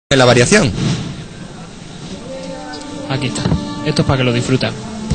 la variación. Aquí está. Esto es para que lo disfruten.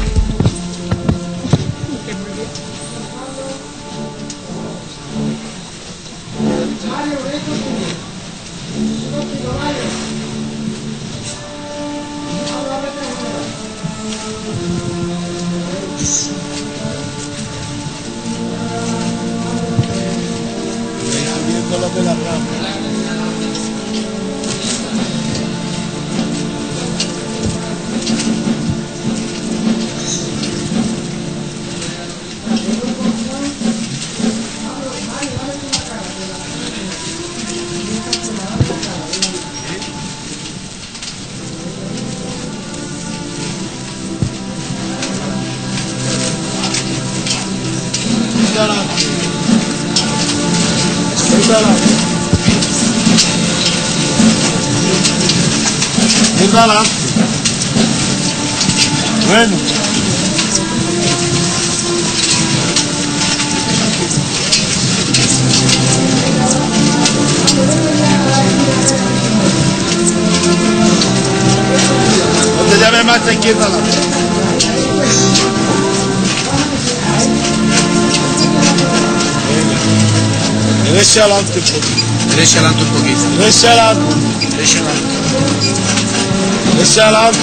Bueno. No te llames más, te izquierda la. Derecha adelante un poquito. Derecha adelante un poquito. Derecha adelante. Derecha adelante. Derecha adelante.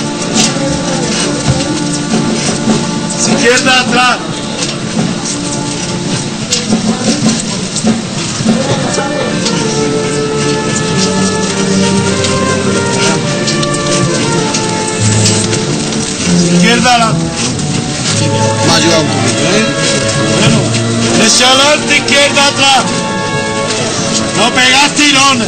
Izquierda atrás. Izquierda adelante. Me ha ayudado un poquito, Bueno, derecha adelante, izquierda atrás. No pegas tirones.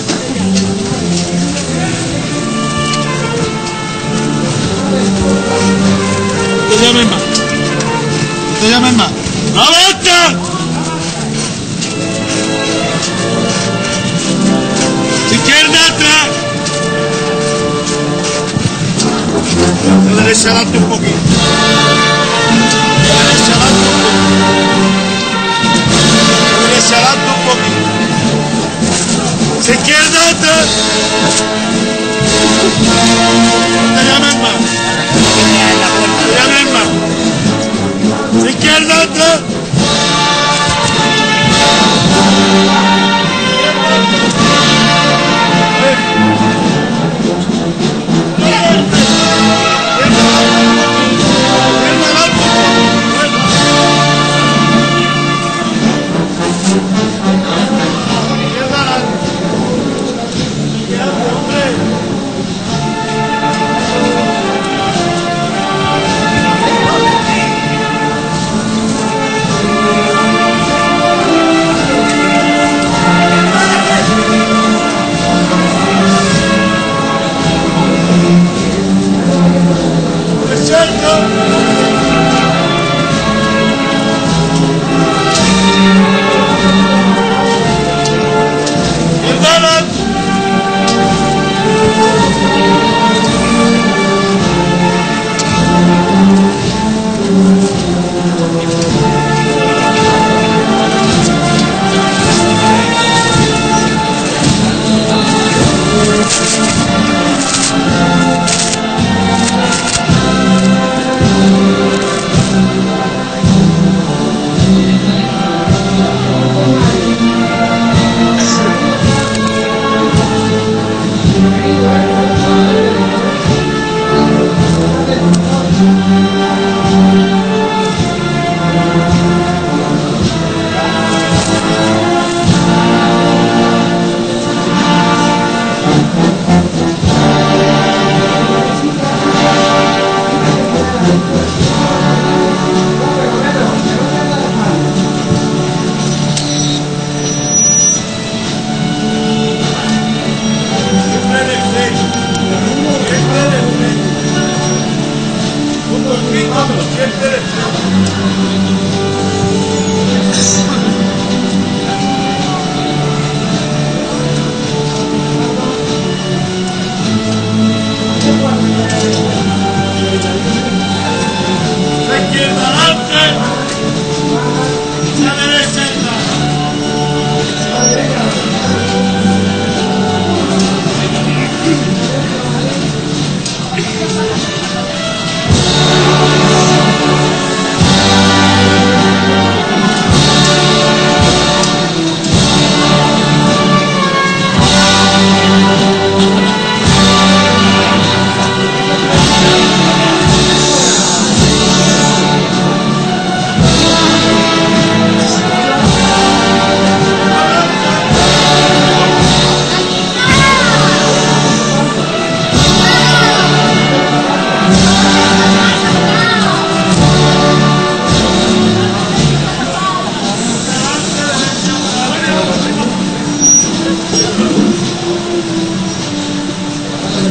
No te llames más. No te llames más. ¡Avanza! Izquierda atrás. De derecha adelante un poquito. De derecha adelante un poquito. De derecha adelante un poquito. Izquierda atrás. No te llames más. No te llames más. Izquierda atrás.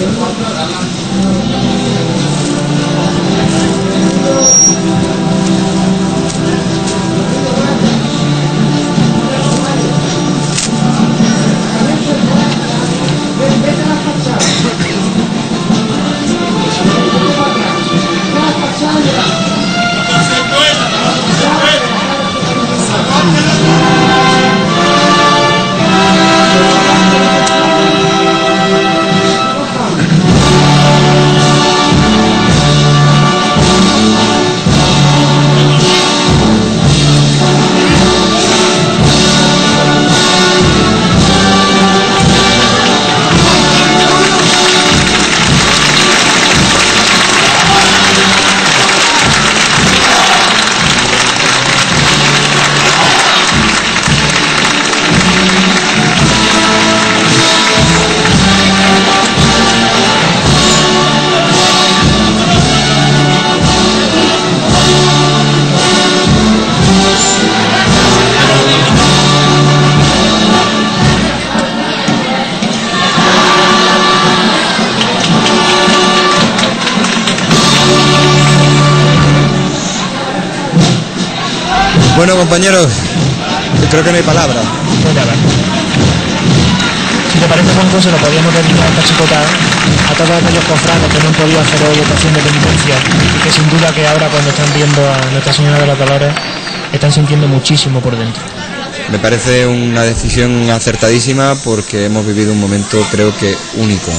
Bueno, compañeros, creo que no hay palabras. Pues nada. Si te parece, Juanjo, se lo podríamos dedicar esta chicota a todos aquellos cofrades que no han podido hacer hoy votación de penitencia, que sin duda que ahora, cuando están viendo a Nuestra Señora de los Dolores, están sintiendo muchísimo por dentro. Me parece una decisión acertadísima porque hemos vivido un momento, creo que único.